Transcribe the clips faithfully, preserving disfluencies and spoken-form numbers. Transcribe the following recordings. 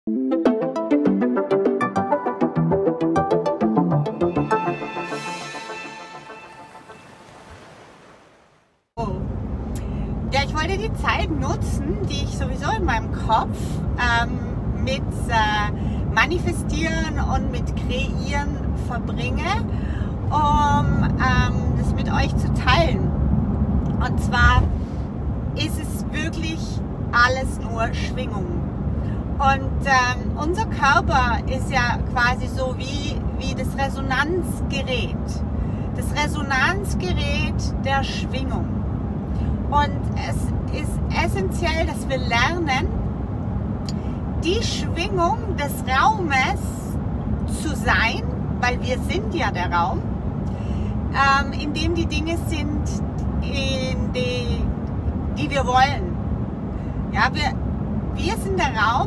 Ja, ich wollte die Zeit nutzen, die ich sowieso in meinem Kopf ähm, mit äh, Manifestieren und mit Kreieren verbringe, um ähm, das mit euch zu teilen. Und zwar ist es wirklich alles nur Schwingung. Und ähm, unser Körper ist ja quasi so wie, wie das Resonanzgerät. Das Resonanzgerät der Schwingung. Und es ist essentiell, dass wir lernen, die Schwingung des Raumes zu sein, weil wir sind ja der Raum, ähm, in dem die Dinge sind, in die, die wir wollen. Ja, wir, wir sind der Raum,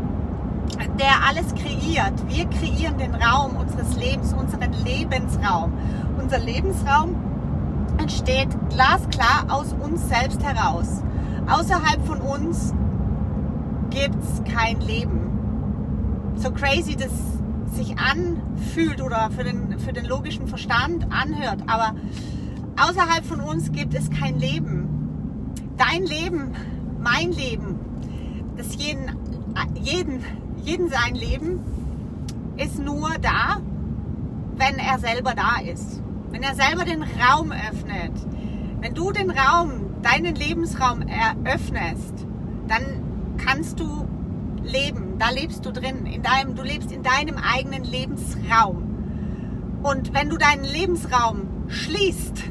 der alles kreiert. Wir kreieren den Raum unseres Lebens, unseren Lebensraum. Unser Lebensraum entsteht glasklar aus uns selbst heraus. Außerhalb von uns gibt es kein Leben. So crazy das sich anfühlt oder für den, für den logischen Verstand anhört, aber außerhalb von uns gibt es kein Leben. Dein Leben, mein Leben, das jeden, jeden, jeden sein Leben ist nur da, wenn er selber da ist. Wenn er selber den Raum öffnet, wenn du den Raum, deinen Lebensraum eröffnest, dann kannst du leben, da lebst du drin, in deinem, du lebst in deinem eigenen Lebensraum. Und wenn du deinen Lebensraum schließt,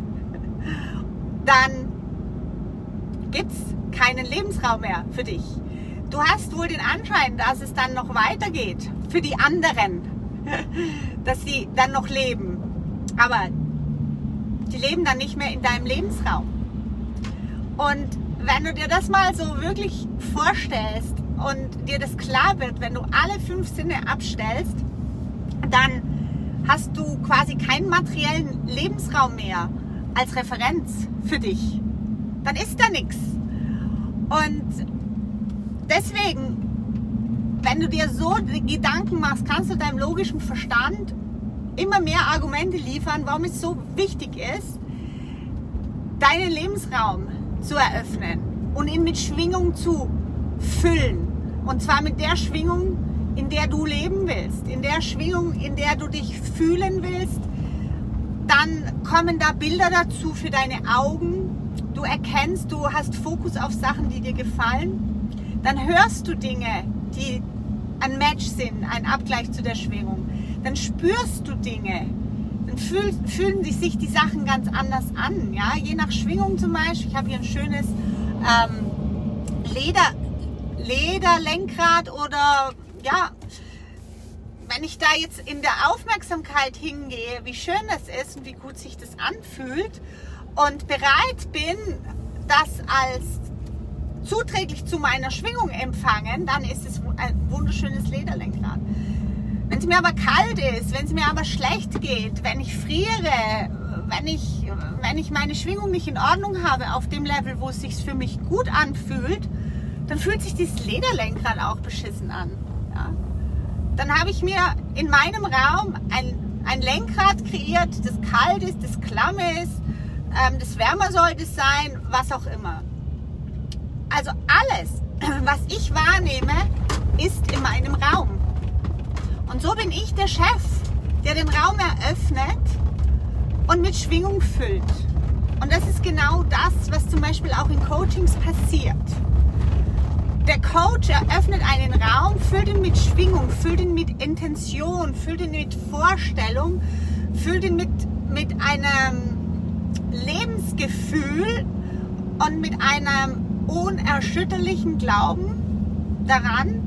dann gibt es keinen Lebensraum mehr für dich. Du hast wohl den Anschein, dass es dann noch weitergeht für die anderen, dass sie dann noch leben. Aber die leben dann nicht mehr in deinem Lebensraum. Und wenn du dir das mal so wirklich vorstellst und dir das klar wird, wenn du alle fünf Sinne abstellst, dann hast du quasi keinen materiellen Lebensraum mehr als Referenz für dich. Dann ist da nichts. Und deswegen, wenn du dir so Gedanken machst, kannst du deinem logischen Verstand immer mehr Argumente liefern, warum es so wichtig ist, deinen Lebensraum zu eröffnen und ihn mit Schwingung zu füllen. Und zwar mit der Schwingung, in der du leben willst, in der Schwingung, in der du dich fühlen willst. Dann kommen da Bilder dazu für deine Augen. Du erkennst, du hast Fokus auf Sachen, die dir gefallen. Dann hörst du Dinge, die ein Match sind, ein Abgleich zu der Schwingung. Dann spürst du Dinge, dann fühl, fühlen sich die Sachen ganz anders an. Ja? Je nach Schwingung zum Beispiel, ich habe hier ein schönes ähm, Leder, Lederlenkrad oder ja, wenn ich da jetzt in der Aufmerksamkeit hingehe, wie schön das ist und wie gut sich das anfühlt und bereit bin, das als zuträglich zu meiner Schwingung empfangen, dann ist es ein wunderschönes Lederlenkrad. Wenn es mir aber kalt ist, wenn es mir aber schlecht geht, wenn ich friere, wenn ich, wenn ich meine Schwingung nicht in Ordnung habe auf dem Level, wo es sich für mich gut anfühlt, dann fühlt sich dieses Lederlenkrad auch beschissen an. Ja? Dann habe ich mir in meinem Raum ein, ein Lenkrad kreiert, das kalt ist, das klamm ist, ähm, das wärmer sollte es sein, was auch immer. Also alles, was ich wahrnehme, ist in meinem Raum. Und so bin ich der Chef, der den Raum eröffnet und mit Schwingung füllt. Und das ist genau das, was zum Beispiel auch in Coachings passiert. Der Coach eröffnet einen Raum, füllt ihn mit Schwingung, füllt ihn mit Intention, füllt ihn mit Vorstellung, füllt ihn mit, mit einem Lebensgefühl und mit einem unerschütterlichen Glauben daran,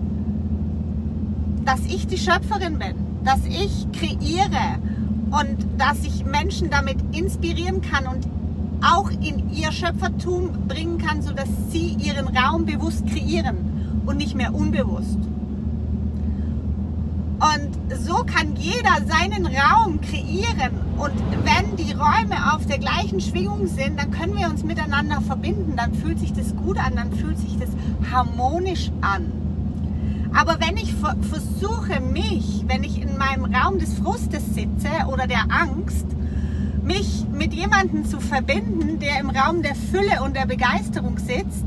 dass ich die Schöpferin bin, dass ich kreiere und dass ich Menschen damit inspirieren kann und auch in ihr Schöpfertum bringen kann, sodass sie ihren Raum bewusst kreieren und nicht mehr unbewusst. Und so kann jeder seinen Raum kreieren. Und wenn die Räume auf der gleichen Schwingung sind, dann können wir uns miteinander verbinden. Dann fühlt sich das gut an, dann fühlt sich das harmonisch an. Aber wenn ich versuche, mich, wenn ich in meinem Raum des Frustes sitze oder der Angst, mich mit jemandem zu verbinden, der im Raum der Fülle und der Begeisterung sitzt,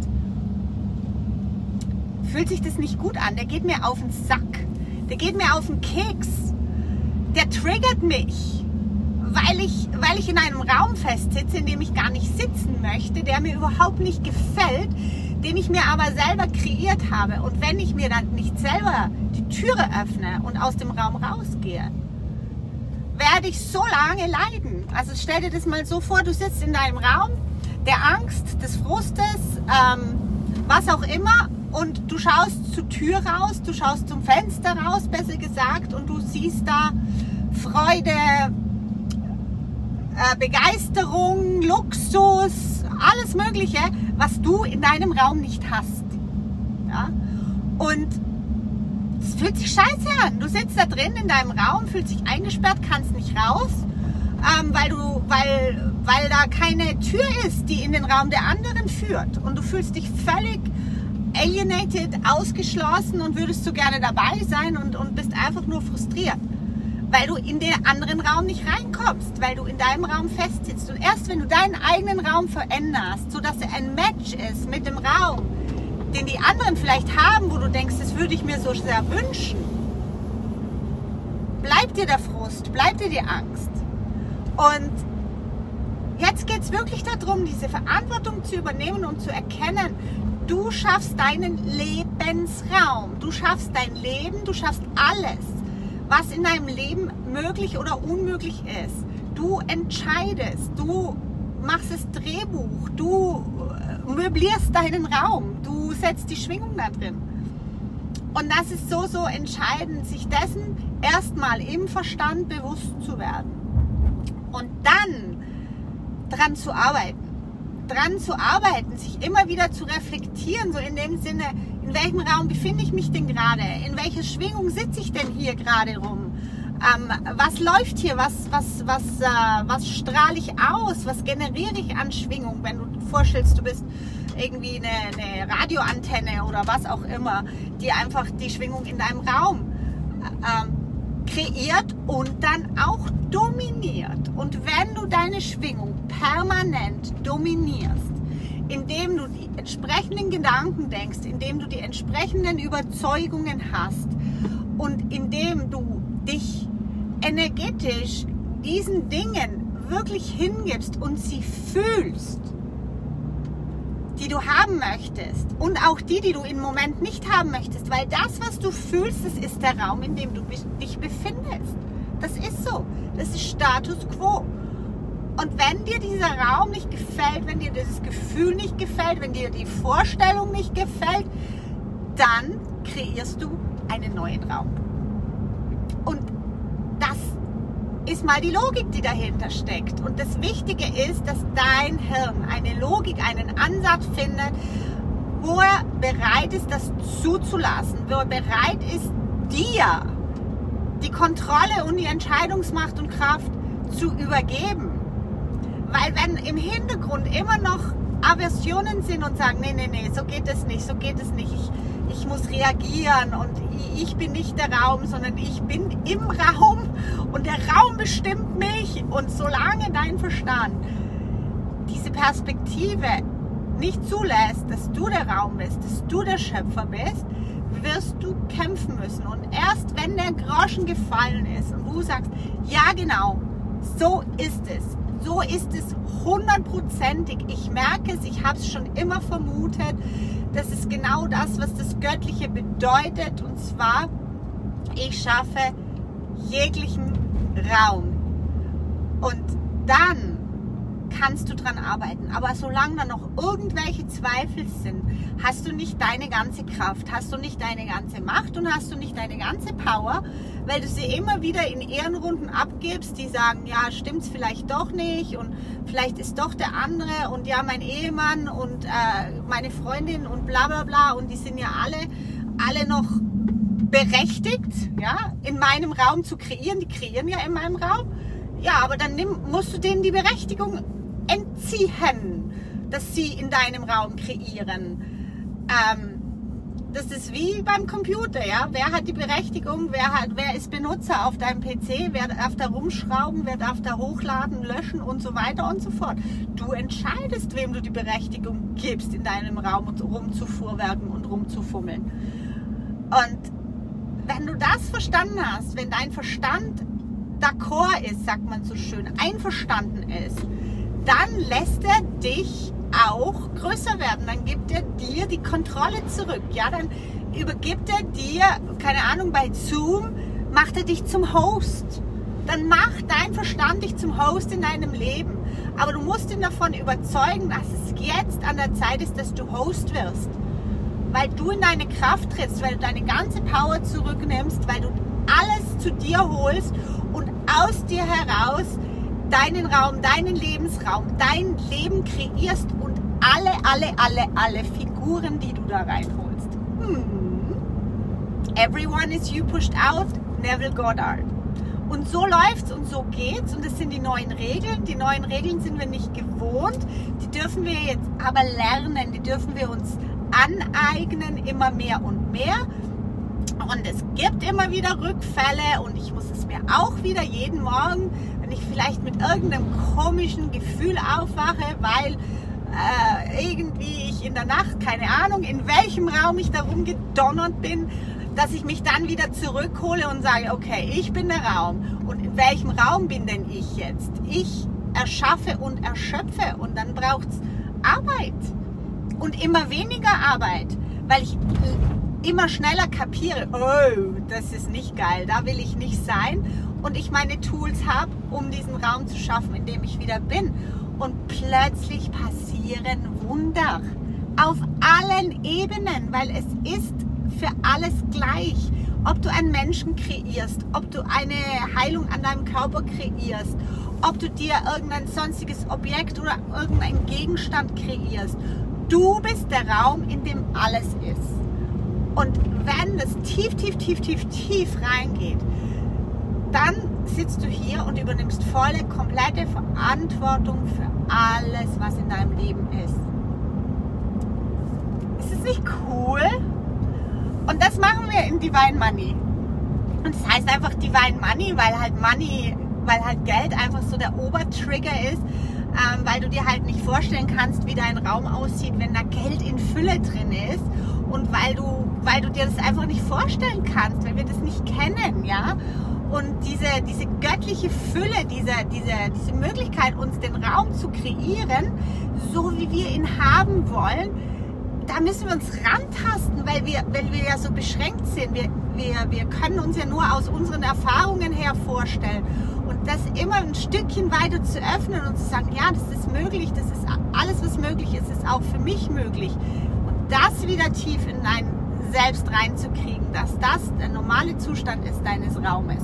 fühlt sich das nicht gut an. Der geht mir auf den Sack. Der geht mir auf den Keks. Der triggert mich, weil ich, weil ich in einem Raum festsitze, in dem ich gar nicht sitzen möchte, der mir überhaupt nicht gefällt, den ich mir aber selber kreiert habe. Und wenn ich mir dann nicht selber die Türe öffne und aus dem Raum rausgehe, werde ich so lange leiden. Also stell dir das mal so vor, du sitzt in deinem Raum der Angst, des Frustes, ähm, was auch immer, und du schaust zur Tür raus, du schaust zum Fenster raus, besser gesagt, und du siehst da Freude, äh, Begeisterung, Luxus, alles Mögliche, was du in deinem Raum nicht hast. Ja? Und es fühlt sich scheiße an. Du sitzt da drin in deinem Raum, fühlst dich eingesperrt, kannst nicht raus, ähm, weil, du, weil, weil da keine Tür ist, die in den Raum der anderen führt. Und du fühlst dich völlig alienated, ausgeschlossen und würdest so gerne dabei sein und, und bist einfach nur frustriert, weil du in den anderen Raum nicht reinkommst, weil du in deinem Raum festsitzt. Und erst wenn du deinen eigenen Raum veränderst, sodass er ein Match ist mit dem Raum, den die anderen vielleicht haben, wo du denkst, das würde ich mir so sehr wünschen, bleibt dir der Frust, bleibt dir die Angst. Und jetzt geht es wirklich darum, diese Verantwortung zu übernehmen und zu erkennen, du schaffst deinen Lebensraum, du schaffst dein Leben, du schaffst alles, was in deinem Leben möglich oder unmöglich ist. Du entscheidest, du machst das Drehbuch, du möblierst deinen Raum, du setzt die Schwingung da drin. Und das ist so, so entscheidend, sich dessen erstmal im Verstand bewusst zu werden und dann dran zu arbeiten. dran zu arbeiten, sich immer wieder zu reflektieren, so in dem Sinne, in welchem Raum befinde ich mich denn gerade, in welcher Schwingung sitze ich denn hier gerade rum, ähm, was läuft hier, was, was, was, äh, was strahle ich aus, was generiere ich an Schwingung, wenn du dir vorstellst, du bist irgendwie eine, eine Radioantenne oder was auch immer, die einfach die Schwingung in deinem Raum ähm, kreiert und dann auch dominiert. Und wenn du deine Schwingung permanent dominierst, indem du die entsprechenden Gedanken denkst, indem du die entsprechenden Überzeugungen hast und indem du dich energetisch diesen Dingen wirklich hingibst und sie fühlst, die du haben möchtest und auch die, die du im Moment nicht haben möchtest, weil das, was du fühlst, das ist der Raum, in dem du dich befindest. Das ist so. Das ist Status quo. Und wenn dir dieser Raum nicht gefällt, wenn dir dieses Gefühl nicht gefällt, wenn dir die Vorstellung nicht gefällt, dann kreierst du einen neuen Raum. Und das ist mal die Logik, die dahinter steckt. Und das Wichtige ist, dass dein Hirn eine Logik, einen Ansatz findet, wo er bereit ist, das zuzulassen, wo er bereit ist, dir die Kontrolle und die Entscheidungsmacht und Kraft zu übergeben. Weil wenn im Hintergrund immer noch Aversionen sind und sagen, nee, nee, nee, so geht es nicht, so geht es nicht, ich, ich muss reagieren und ich bin nicht der Raum, sondern ich bin im Raum und der Raum bestimmt mich. Und solange dein Verstand diese Perspektive nicht zulässt, dass du der Raum bist, dass du der Schöpfer bist, wirst du kämpfen müssen. Und erst wenn der Groschen gefallen ist und du sagst, ja genau, so ist es, so ist es hundertprozentig, ich merke es, ich habe es schon immer vermutet, das ist genau das, was das Göttliche bedeutet, und zwar, ich schaffe jeglichen Raum. Und dann kannst du dran arbeiten. Aber solange da noch irgendwelche Zweifel sind, hast du nicht deine ganze Kraft, hast du nicht deine ganze Macht und hast du nicht deine ganze Power, weil du sie immer wieder in Ehrenrunden abgibst, die sagen, ja, stimmt's vielleicht doch nicht und vielleicht ist doch der andere und ja, mein Ehemann und äh, meine Freundin und bla bla bla, und die sind ja alle, alle noch berechtigt, ja, in meinem Raum zu kreieren, die kreieren ja in meinem Raum. Ja, aber dann nimm, musst du denen die Berechtigung entziehen, dass sie in deinem Raum kreieren. Ähm, das ist wie beim Computer, ja. Wer hat die Berechtigung, wer, hat, wer ist Benutzer auf deinem P C, wer darf da rumschrauben, wer darf da hochladen, löschen und so weiter und so fort. Du entscheidest, wem du die Berechtigung gibst, in deinem Raum rumzufuhrwerken und rumzufummeln. Und wenn du das verstanden hast, wenn dein Verstand d'accord ist, sagt man so schön, einverstanden ist, dann lässt er dich auch größer werden. Dann gibt er dir die Kontrolle zurück. Ja, dann übergibt er dir, keine Ahnung, bei Zoom macht er dich zum Host. Dann macht dein Verstand dich zum Host in deinem Leben. Aber du musst ihn davon überzeugen, dass es jetzt an der Zeit ist, dass du Host wirst. Weil du in deine Kraft trittst, weil du deine ganze Power zurücknimmst, weil du alles zu dir holst und aus dir heraus deinen Raum, deinen Lebensraum, dein Leben kreierst und alle, alle, alle, alle Figuren, die du da reinholst. Hmm. Everyone is you pushed out, Neville Goddard. Und so läuft's und so geht's und das sind die neuen Regeln. Die neuen Regeln sind wir nicht gewohnt, die dürfen wir jetzt aber lernen, die dürfen wir uns aneignen, immer mehr und mehr. Und es gibt immer wieder Rückfälle und ich muss es mir auch wieder jeden Morgen, wenn ich vielleicht mit irgendeinem komischen Gefühl aufwache, weil äh, irgendwie ich in der Nacht, keine Ahnung, in welchem Raum ich da rumgedonnert bin, dass ich mich dann wieder zurückhole und sage, okay, ich bin der Raum. Und in welchem Raum bin denn ich jetzt? Ich erschaffe und erschöpfe und dann braucht es Arbeit. Und immer weniger Arbeit, weil ich immer schneller kapiere, oh, das ist nicht geil, da will ich nicht sein. Und ich meine Tools habe, um diesen Raum zu schaffen, in dem ich wieder bin. Und plötzlich passieren Wunder auf allen Ebenen, weil es ist für alles gleich. Ob du einen Menschen kreierst, ob du eine Heilung an deinem Körper kreierst, ob du dir irgendein sonstiges Objekt oder irgendeinen Gegenstand kreierst. Du bist der Raum, in dem alles ist. Und wenn es tief, tief, tief, tief, tief reingeht, dann sitzt du hier und übernimmst volle, komplette Verantwortung für alles, was in deinem Leben ist. Ist es nicht cool? Und das machen wir in Divine Money. Und das heißt einfach Divine Money, weil halt Money, weil halt Geld einfach so der Obertrigger ist, ähm, weil du dir halt nicht vorstellen kannst, wie dein Raum aussieht, wenn da Geld in Fülle drin ist und weil du, weil du dir das einfach nicht vorstellen kannst, weil wir das nicht kennen, ja. Und diese, diese göttliche Fülle, diese, diese, diese Möglichkeit, uns den Raum zu kreieren, so wie wir ihn haben wollen, da müssen wir uns rantasten, weil wir, weil wir ja so beschränkt sind. Wir, wir, wir können uns ja nur aus unseren Erfahrungen her vorstellen. Und das immer ein Stückchen weiter zu öffnen und zu sagen, ja, das ist möglich, das ist alles, was möglich ist, ist auch für mich möglich. Und das wieder tief in dein Selbst reinzukriegen, dass das der normale Zustand ist deines Raumes.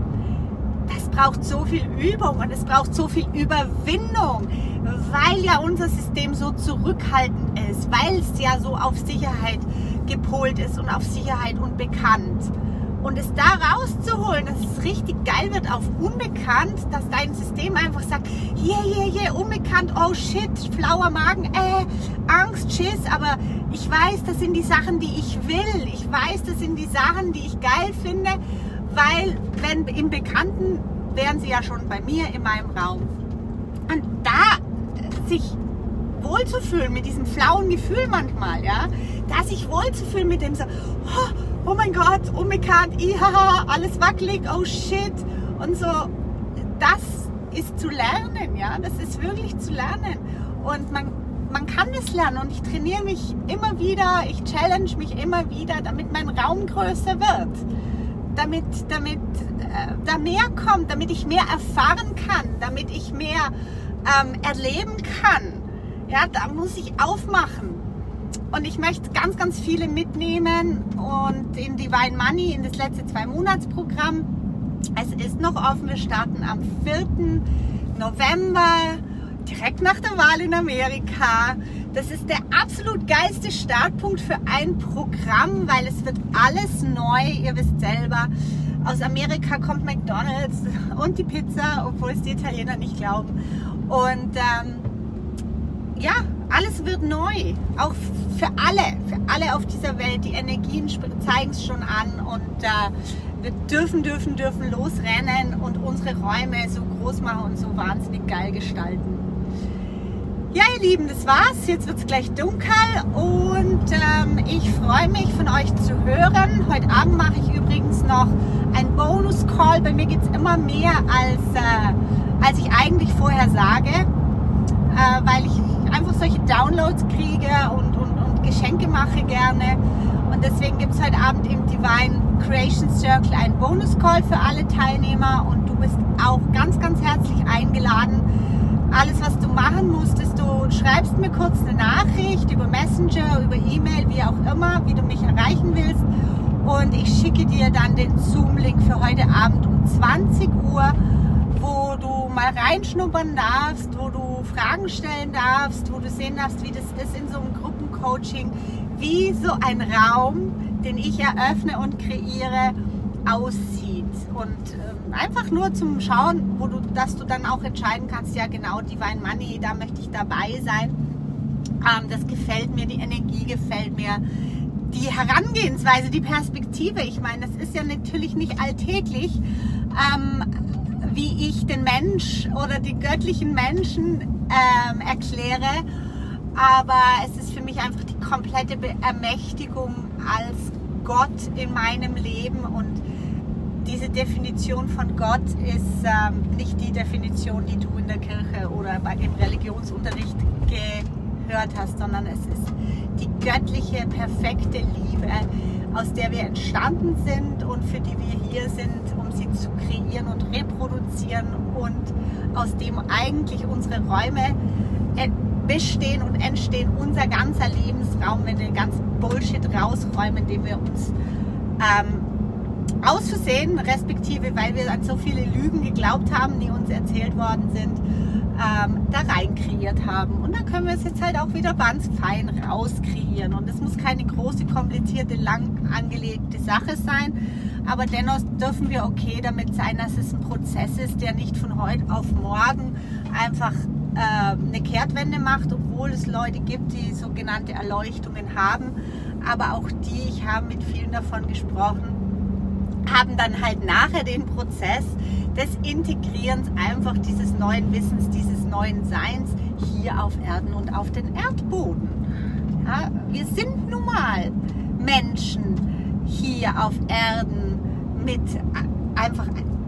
Das braucht so viel Übung und es braucht so viel Überwindung, weil ja unser System so zurückhaltend ist, weil es ja so auf Sicherheit gepolt ist und auf Sicherheit und bekannt. Und es da rauszuholen, dass es richtig geil wird auf unbekannt, dass dein System einfach sagt, yeah, yeah, yeah, unbekannt, oh shit, flauer Magen, äh, Angst, Schiss, aber ich weiß, das sind die Sachen, die ich will. Ich weiß, das sind die Sachen, die ich geil finde, weil wenn im Bekannten wären sie ja schon bei mir in meinem Raum. Und da sich wohlzufühlen mit diesem flauen Gefühl manchmal, ja, da sich wohlzufühlen mit dem so, oh, oh mein Gott, unbekannt, ihaha, alles wackelig, oh shit und so, das ist zu lernen, ja, das ist wirklich zu lernen und man, man kann das lernen und ich trainiere mich immer wieder, ich challenge mich immer wieder, damit mein Raum größer wird, damit, damit äh, da mehr kommt, damit ich mehr erfahren kann, damit ich mehr ähm, erleben kann, ja, da muss ich aufmachen. Und ich möchte ganz, ganz viele mitnehmen und in Divine Money, in das letzte Zwei-Monats-Programm. Es ist noch offen, wir starten am vierten November, direkt nach der Wahl in Amerika. Das ist der absolut geilste Startpunkt für ein Programm, weil es wird alles neu, ihr wisst selber. Aus Amerika kommt McDonald's und die Pizza, obwohl es die Italiener nicht glauben. Und ähm, ja, alles wird neu, auch für alle, für alle auf dieser Welt. Die Energien zeigen es schon an und äh, wir dürfen, dürfen, dürfen losrennen und unsere Räume so groß machen und so wahnsinnig geil gestalten. Ja, ihr Lieben, das war's. Jetzt wird es gleich dunkel und ähm, ich freue mich, von euch zu hören. Heute Abend mache ich übrigens noch einen Bonus-Call. Bei mir geht es immer mehr, als, äh, als ich eigentlich vorher sage, äh, weil ich einfach solche Downloads kriege und, und, und Geschenke mache gerne. Und deswegen gibt es heute Abend im Divine Creation Circle einen Bonus-Call für alle Teilnehmer und du bist auch ganz, ganz herzlich eingeladen. Alles, was du machen musst, ist, du schreibst mir kurz eine Nachricht über Messenger, über E-Mail, wie auch immer, wie du mich erreichen willst. Und ich schicke dir dann den Zoom-Link für heute Abend um zwanzig Uhr, wo du mal reinschnuppern darfst, wo du Fragen stellen darfst, wo du sehen darfst, wie das ist in so einem Gruppencoaching, wie so ein Raum, den ich eröffne und kreiere, aussieht. Und ähm, einfach nur zum Schauen, wo du, dass du dann auch entscheiden kannst, ja genau, Divine Money, da möchte ich dabei sein. Ähm, das gefällt mir, die Energie gefällt mir, die Herangehensweise, die Perspektive. Ich meine, das ist ja natürlich nicht alltäglich, ähm, wie ich den Mensch oder die göttlichen Menschen ähm, erkläre, aber es ist für mich einfach die komplette Ermächtigung als Gott in meinem Leben und diese Definition von Gott ist ähm, nicht die Definition, die du in der Kirche oder bei, im Religionsunterricht gehört hast, sondern es ist die göttliche, perfekte Liebe, aus der wir entstanden sind und für die wir hier sind, um sie zu kreieren und reproduzieren und aus dem eigentlich unsere Räume bestehen und entstehen, unser ganzer Lebensraum, wenn wir den ganzen Bullshit rausräumen, indem wir uns ähm, aus Versehen, respektive weil wir an so viele Lügen geglaubt haben, die uns erzählt worden sind, ähm, da rein kreiert haben. Und da können wir es jetzt halt auch wieder ganz fein rauskreieren. Und es muss keine große, komplizierte, lang angelegte Sache sein, aber dennoch dürfen wir okay damit sein, dass es ein Prozess ist, der nicht von heute auf morgen einfach äh, eine Kehrtwende macht, obwohl es Leute gibt, die sogenannte Erleuchtungen haben. Aber auch die, ich habe mit vielen davon gesprochen, haben dann halt nachher den Prozess des Integrierens einfach dieses neuen Wissens, dieses neuen Seins hier auf Erden und auf den Erdboden. Ja, wir sind nun mal Menschen hier auf Erden mit einfach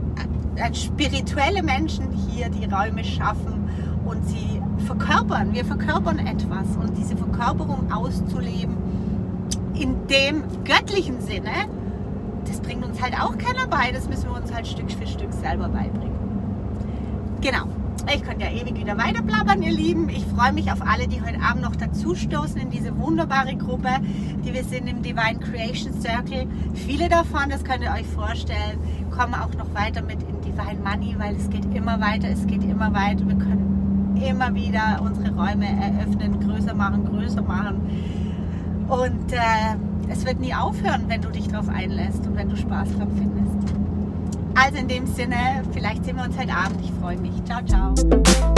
als spirituelle Menschen hier die Räume schaffen und sie verkörpern. Wir verkörpern etwas und diese Verkörperung auszuleben in dem göttlichen Sinne, das bringt uns halt auch keiner bei, das müssen wir uns halt Stück für Stück selber beibringen. Genau, ich könnte ja ewig wieder weiter blabbern, ihr Lieben. Ich freue mich auf alle, die heute Abend noch dazu stoßen in diese wunderbare Gruppe, die wir sind im Divine Creation Circle. Viele davon, das könnt ihr euch vorstellen, kommen auch noch weiter mit in Divine Money, weil es geht immer weiter, es geht immer weiter. Wir können immer wieder unsere Räume eröffnen, größer machen, größer machen. Und äh, es wird nie aufhören, wenn du dich darauf einlässt und wenn du Spaß dran findest. Also in dem Sinne, vielleicht sehen wir uns heute Abend. Ich freue mich. Ciao, ciao.